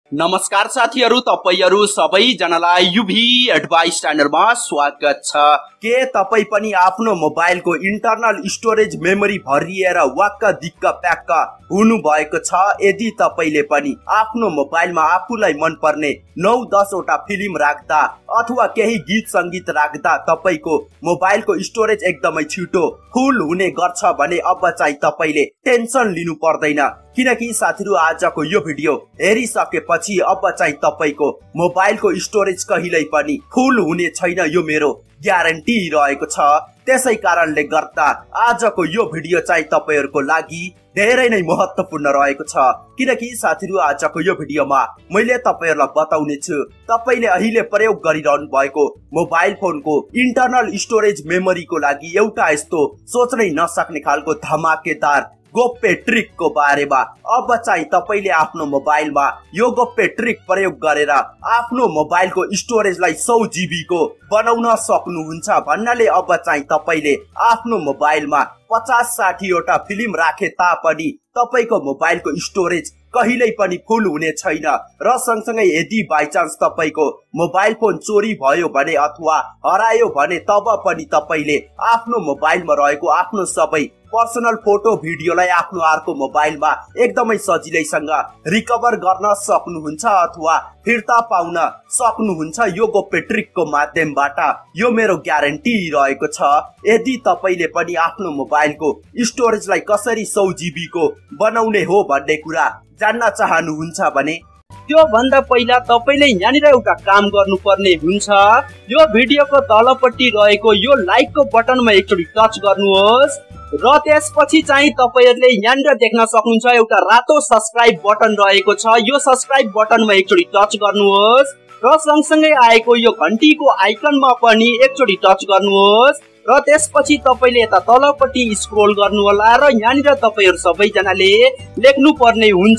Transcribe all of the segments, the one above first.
नमस्कार साथीहरु, तपाईहरु सबैजनालाई युभी एडभाइस च्यानलमा स्वागत छ। के तपाई पनि आफ्नो मोबाइलको इन्टरनल स्टोरेज मेमोरी भरिएर वाक्क दिक्क प्याक्क हुनु भएको छ? यदि तपाईले पनि आफ्नो मोबाइलमा आफूलाई मनपर्ने 9-10 वटा फिल्म राख्दा अथवा केही गीत संगीत राख्दा तपाईको मोबाइलको स्टोरेज एकदमै छिटो फुल हुने गर्छ भने अब चाहिँ तपाईले टेन्सन लिनु पर्दैन, किनकि साथीहरु आजको यो भिडियो हेरिसकेपछि अब चाहिँ तपाईको मोबाइलको स्टोरेज कहिल्यै पनि फुल हुने छैन, यो मेरो ग्यारेन्टी रहेको छ। त्यसै कारणले गर्दा आजको यो भिडियो चाहिँ तपाईहरुको लागि धेरै नै महत्त्वपूर्ण रहेको छ, किनकि साथीहरु आजको यो भिडियोमा मैले तपाईहरुलाई बताउने छु तपाईले अहिले प्रयोग गरिरहनु भएको मोबाइल फोनको इन्टरनल स्टोरेज मेमोरीको लागि एउटा यस्तो सोच्नै नसक्ने खालको धमाकेदार गोप्य ट्रिक को बारेमा। अब चाहिँ तपाईले आफ्नो मोबाइलमा यो गोप्य ट्रिक प्रयोग गरेर आफ्नो मोबाइलको स्टोरेजलाई 100 GB को बनाउन सक्नुहुन्छ भन्नाले अब चाहिँ तपाईले आफ्नो मोबाइलमा 50-60 वटा फिल्म राखे तापनि तपाईको मोबाइलको स्टोरेज कहिल्यै पनि फुल हुने छैन। र सँगसँगै यदि बाइ चान्स तपाईको मोबाइल फोन चोरी भयो भने अथवा हरायो भने तब पनि तपाईले आफ्नो मोबाइलमा रहेको आफ्नो सबै पर्सनल फोटो भिडियोलाई आफ्नो अर्को मोबाइलमा एकदमै सजिलैसँग रिकभर गर्न सक्नुहुन्छ अथवा फिर्ता पाउन सक्नुहुन्छ यो गोप्य ट्रिकको माध्यमबाट। यो मेरो ग्यारेन्टी रहेको छ। यदि तपाईले पनि आफ्नो मोबाइलको स्टोरेजलाई कसरी 100 GB को बनाउने हो भन्ने कुरा जान्न चाहनुहुन्छ भने त्यो भन्दा पहिला तपाईले यहाँनिर एउटा काम गर्नुपर्ने हुन्छ। यो भिडियोको तलपट्टि रहेको यो लाइक को बटनमा एकचोटी टच गर्नुहोस् र त्यसपछि चाहिँ तपाईहरुले यहाँनिर देख्न सक्नुहुन्छ एउटा रातो सब्स्क्राइब बटन रहेको छ। यो सब्स्क्राइब बटनमा एकचोटी टच गर्नुहोस् र सँगसँगै आएको यो घण्टीको आइकनमा पनि एकचोटी टच गर्नुहोस् र त्यसपछि तपाईले यता तलपट्टि स्क्रोल गर्नु होला र यहाँनिर तपाईहरु सबैजनाले लेख्नु पर्ने हुन्छ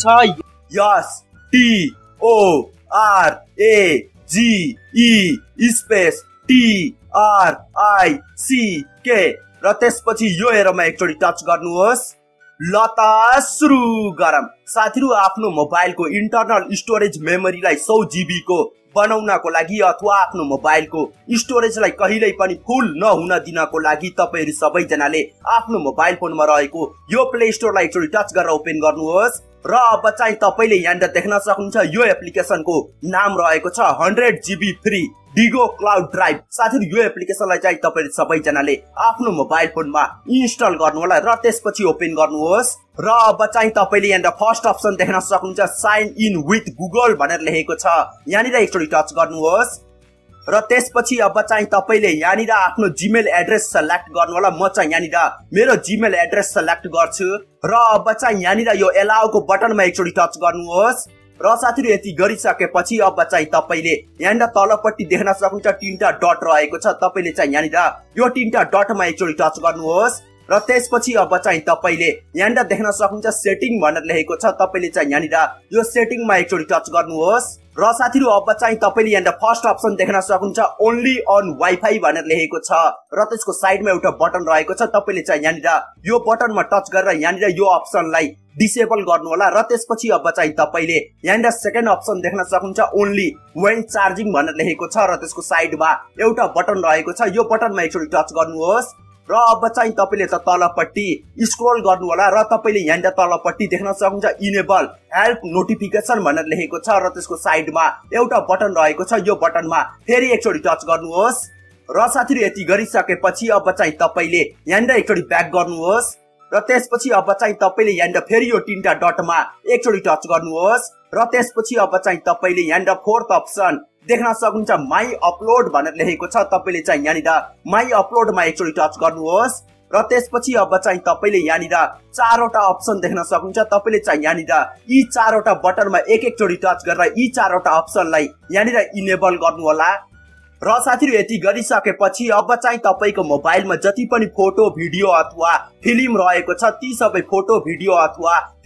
STORAGE स्पेस TRICK र त्यसपछि यो हेरमा एकचोटी टच गर्नुहोस्। ल त सुरु गरौँ। साथीहरु आफ्नो मोबाइलको इन्टरनल स्टोरेज मेमोरीलाई 100 GB को बनाउनको लागि अथवा आफ्नो मोबाइलको स्टोरेजलाई कहिल्यै पनि फुल नहुन दिनको लागि तपाईहरु सबैजनाले आफ्नो मोबाइल फोनमा रहेको यो प्ले स्टोरलाई एकचोटी टच गरेर ओपन गर्नुहोस् र अब चाहिँ तपाईले यहाँनिर देख्न सक्नुहुन्छ यो एप्लिकेसनको नाम रहेको छ 100 GB free Degoo cloud drive. साथीहरु यो एप्लिकेसनलाई चाहिँ तपाईहरु सबैजनाले आफ्नो मोबाइल फोनमा इन्स्टल गर्नु होला र त्यसपछि ओपन गर्नुहोस् र अब चाहिँ तपाईले यहाँनिर फर्स्ट अप्सन देख्न सक्नुहुन्छ साइन इन विथ गुगल भनेर लेखेको छ, यहाँनिर एकचोटी टच गर्नुहोस् र त्यसपछि अब चाहिँ तपाईले यहाँनिर आफ्नो जीमेल एड्रेस सेलेक्ट गर्नु होला। म चाहिँ यहाँनिर मेरो जीमेल एड्रेस सेलेक्ट गर्छु र अब चाहिँ यहाँनिर यो एलाउ को बटनमा एकचोटी टच गर्नुहोस् र साथीहरु यति गरिसकेपछि अब चाहिँ तपाईले यहाँनिर तलपट्टि देख्न सक्नुहुन्छ 3टा डट रहेको छ। तपाईले चाहिँ यहाँनिर यो 3टा डटमा एकचोटी टच गर्नुहोस् र त्यसपछि अब चाहिँ तपाईले यहाँनिर देख्न सक्नुहुन्छ सेटिङ भनेर लेखेको छ। तपाईले चाहिँ यहाँनिर यो सेटिङमा एकचोटी टच गर्नुहोस् र साथीहरु अब चाहिँ तपाईले यहाँनिर फर्स्ट अप्सन देख्न सक्नुहुन्छ ओन्ली अन वाइफाई भनेर लेखेको छ र त्यसको साइडमा एउटा बटन रहेको छ। तपाईले चाहिँ यहाँनिर यो बटनमा टच गरेर यहाँनिर यो अप्सनलाई डिसेबल गर्नु होला र त्यसपछि अब चाहिँ तपाईले यहाँनिर सेकेन्ड अप्सन देख्न सक्नुहुन्छ ओन्ली व्हेन चार्जिङ भनेर लेखेको छ र त्यसको साइडमा एउटा बटन रहेको छ। यो बटनमा एकचोटी टच गर्नुहोस् र अब चाहिँ तपाईले त तलपट्टि स्क्रोल गर्नु होला र तपाईले यहाँनिर तलपट्टि देख्न सक्नुहुन्छ इनेबल हेल्प नोटिफिकेसन भनेर लेखेको छ र त्यसको साइडमा एउटा बटन रहेको छ। यो बटनमा फेरि एकचोटी टच गर्नुहोस् र साथीहरु यति गरिसकेपछि अब चाहिँ तपाईले यहाँनिर एकचोटी ब्याक गर्नुहोस् र त्यसपछि अब चाहिँ तपाईले यहाँनिर फेरि यो 3टा डटमा एकचोटी टच गर्नुहोस् र त्यसपछि अब चाहिँ तपाईले यहाँनिर फोर्थ अप्सन देख्न सक्नुहुन्छ माई अपलोड भनेर लेखेको छ। तपाईले चाहिँ यहाँनिर माई अपलोडमा एकचोटी टच गर्नुहोस् र त्यसपछि अब चाहिँ तपाईले यहाँनिर 4वटा अप्सन देख्न सक्नुहुन्छ। तपाईले चाहिँ यहाँनिर यी 4वटा बटनमा एकचोटी टच गरेर यी 4वटा अप्सनलाई यहाँनिर इनेबल गर्नु होला र साथीहरु यति गरिसकेपछि अब चाहिँ तपाईको मोबाइलमा जति पनि फोटो भिडियो अथवा फिल्म रहेको छ ती सबै फोटो भिडियो अथवा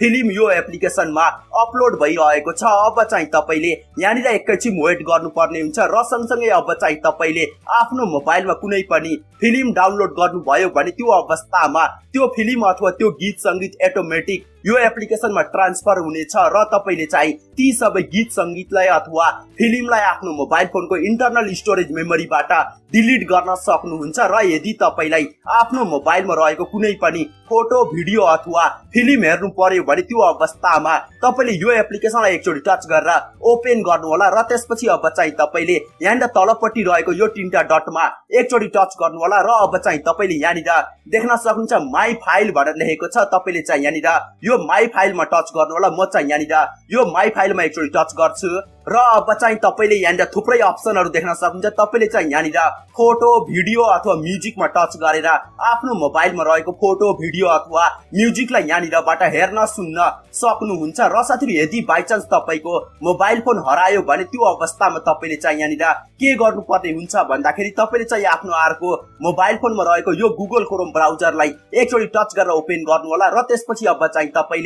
फिल्म यो एप्लिकेसनमा अपलोड भइरहेको छ। अब चाहिँ तपाईले यहाँनिर एकैछिन वेट गर्नुपर्ने हुन्छ र सँगसँगै अब चाहिँ तपाईले आफ्नो मोबाइलमा कुनै पनि फिल्म डाउनलोड गर्नुभयो भने त्यो अवस्थामा त्यो फिल्म अथवा त्यो गीत संगीत अटोमेटिक यो एप्लिकेसनमा ट्रान्सफर हुनेछ र तपाईले चाहिँ ती सबै गीत संगीतलाई अथवा फिल्मलाई आफ्नो मोबाइल फोनको इन्टरनल स्टोरेज मेमोरीबाट डिलिट गर्न सक्नुहुन्छ। र यदि तपाईलाई आफ्नो मोबाइलमा रहेको कुनै पनि फोटो भिडियो अथवा फिल्म हेर्नु पर्यो भने त्यो अवस्थामा तपाईले यो एप्लिकेसनलाई एकचोटि टच गरेर ओपन गर्नु होला र त्यसपछि अब चाहिँ तपाईले यहाँनिर तलपट्टि रहेको यो तीनटा डटमा एकचोटि टच गर्नु होला र अब चाहिँ तपाईले यहाँनिर देख्न सक्नुहुन्छ माई फाइल भनेर लेखेको छ। तपाईले चाहिँ यहाँनिर यो माई फाइलमा टच गर्नु होला। म चाहिँ यहाँनिर यो माई फाइलमा एकचोटि टच गर्छु र अब चाहिँ तपाईले यहाँनिर थुप्रै अप्सनहरु देख्न सक्नुहुन्छ। तपाईले चाहिँ यहाँनिर फोटो भिडियो अथवा म्युजिकमा टच गरेर आफ्नो मोबाइलमा रहेको फोटो भिडियो अथवा म्युजिकलाई यहाँनिरबाट हेर्न सुन्न सक्नुहुन्छ। र साथीहरु यदि बाइ चान्स तपाईको मोबाइल फोन हरायो भने त्यो अवस्थामा तपाईले चाहिँ यहाँनिर के गर्नुपर्ने हुन्छ भन्दाखेरि तपाईले चाहिँ आफ्नो अर्को मोबाइल फोनमा रहेको यो गुगल क्रोम ब्राउजरलाई एकचोटि टच गरेर ओपन गर्नु होला र त्यसपछि अब चाहिँ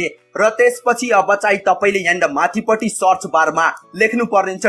तपाईले यहाँनिर माथिपट्टि सर्च बारमा लेख्नु पर्ने हुन्छ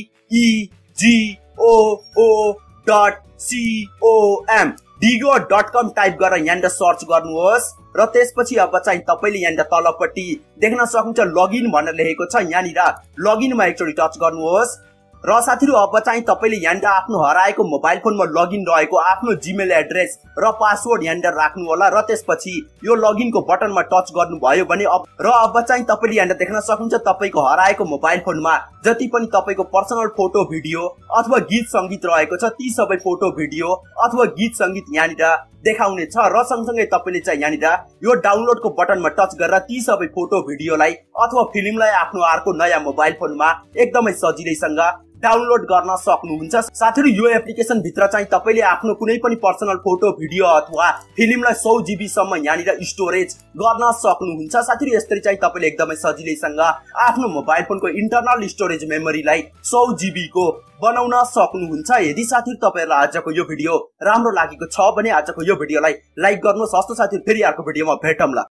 digoo.com digoo.com टाइप गरेर यहाँनिर सर्च गर्नुहोस् र त्यसपछि अब चाहिँ तपाईले यहाँनिर तलपट्टि देख्न सक्नुहुन्छ लगइन भनेर लेखेको छ। यहाँनिर लगइनमा एकचोटि टच गर्नुहोस् र साथीहरु अब चाहिँ तपाईले यहाँनिर आफ्नो हराएको मोबाइल फोनमा लगइन रहेको आफ्नो जीमेल एड्रेस र पासवर्ड यहाँनिर राख्नु होला र त्यसपछि यो लगइनको बटनमा टच गर्नुभयो भने अब चाहिँ तपाईले यहाँनिर देख्न सक्नुहुन्छ तपाईको हराएको मोबाइल फोनमा जति पनि तपाईको पर्सनल फोटो भिडियो अथवा गीत संगीत रहेको छ ती सबै फोटो भिडियो अथवा गीत संगीत यहाँनिर देखाउने छ र सँगसँगै तपाईले चाहिँ यहाँनिर यो डाउनलोडको बटनमा टच गरेर ती सबै फोटो भिडियोलाई अथवा फिल्मलाई आफ्नो अर्को नयाँ मोबाइल फोनमा एकदमै सजिलैसँग डाउनलोड गर्न सक्नुहुन्छ। साथीहरु यो एप्लिकेसन भित्र चाहिँ तपाईले आफ्नो कुनै पनि पर्सनल फोटो भिडियो अथवा फिल्मलाई 100 GB सम्म यहाँनिर स्टोरेज गर्न सक्नुहुन्छ। साथीहरु यसरी चाहिँ तपाईले एकदमै सजिलैसँग आफ्नो मोबाइल फोनको इन्टरनल स्टोरेज मेमोरीलाई 100 GB को बनाउन सक्नुहुन्छ। यदि साथीहरु तपाईहरुलाई आजको यो भिडियो राम्रो लागेको छ भने आजको यो भिडियोलाई लाइक गर्नुहोस्। हस्त साथीहरु फेरि अर्को भिडियोमा भेटौँला।